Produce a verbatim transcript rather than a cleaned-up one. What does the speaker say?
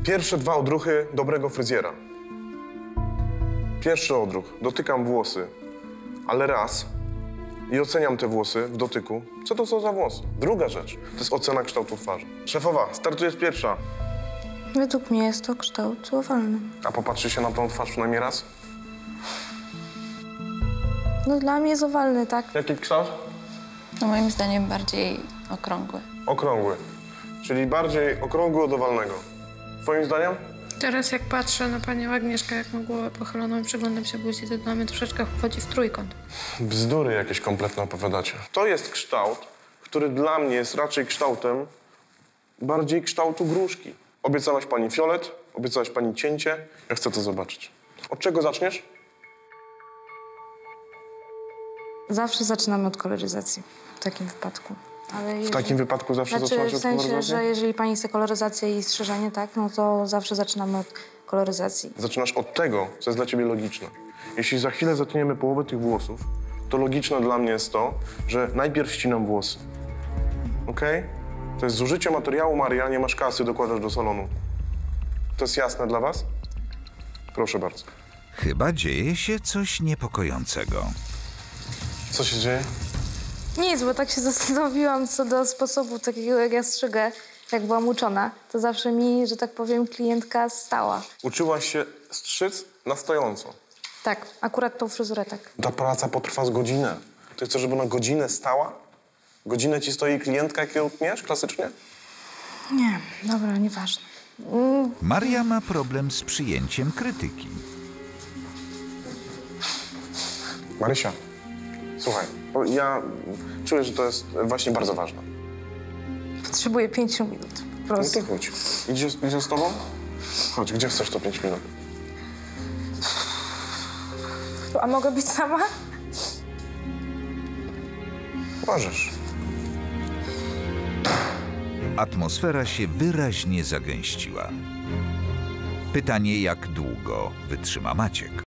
Pierwsze dwa odruchy dobrego fryzjera. Pierwszy odruch. Dotykam włosy, ale raz i oceniam te włosy w dotyku. Co to są za włosy? Druga rzecz to jest ocena kształtu twarzy. Szefowa, startujesz pierwsza. Według mnie jest to kształt owalny. A popatrzy się na tą twarz przynajmniej raz? No dla mnie jest owalny, tak? Jaki kształt? No moim zdaniem bardziej okrągły. Okrągły. Czyli bardziej okrągły od owalnego. Twoim zdaniem? Teraz jak patrzę na panią Agnieszkę, jak ma głowę pochyloną i przyglądam się buzi, to dla mnie troszeczkę wchodzi w trójkąt. Bzdury jakieś kompletne opowiadacie. To jest kształt, który dla mnie jest raczej kształtem bardziej kształtu gruszki. Obiecałaś pani fiolet, obiecałaś pani cięcie. Ja chcę to zobaczyć. Od czego zaczniesz? Zawsze zaczynamy od koloryzacji w takim wypadku. Ale W jeżeli... takim wypadku zawsze Znaczy, zaczynasz w od sensie, koloryzacji? że jeżeli pani chce koloryzację i strzyżenie, tak, no to zawsze zaczynamy od koloryzacji. Zaczynasz od tego, co jest dla ciebie logiczne. Jeśli za chwilę zatniemy połowę tych włosów, to logiczne dla mnie jest to, że najpierw ścinam włosy. Okej? To jest zużycie materiału Maria, nie masz kasy, dokładasz do salonu. To jest jasne dla was? Proszę bardzo. Chyba dzieje się coś niepokojącego. Co się dzieje? Nic, bo tak się zastanowiłam co do sposobu takiego, jak ja strzygę, jak byłam uczona, to zawsze mi, że tak powiem, klientka stała. Uczyłaś się strzyc na stojąco. Tak, akurat tą fryzurę tak. Ta praca potrwa z godzinę. Ty chcesz, żeby na godzinę stała? Godzinę ci stoi klientka, jak ją tniesz klasycznie? Nie, dobra, nieważne. Maria ma problem z przyjęciem krytyki. Marysia, słuchaj, bo ja czuję, że to jest właśnie bardzo ważne. Potrzebuję pięciu minut, po No prostu. to chodź. Idzie, idzie z tobą? Chodź, gdzie chcesz to pięć minut? A mogę być sama? Możesz. Atmosfera się wyraźnie zagęściła. Pytanie, jak długo wytrzyma Maciek.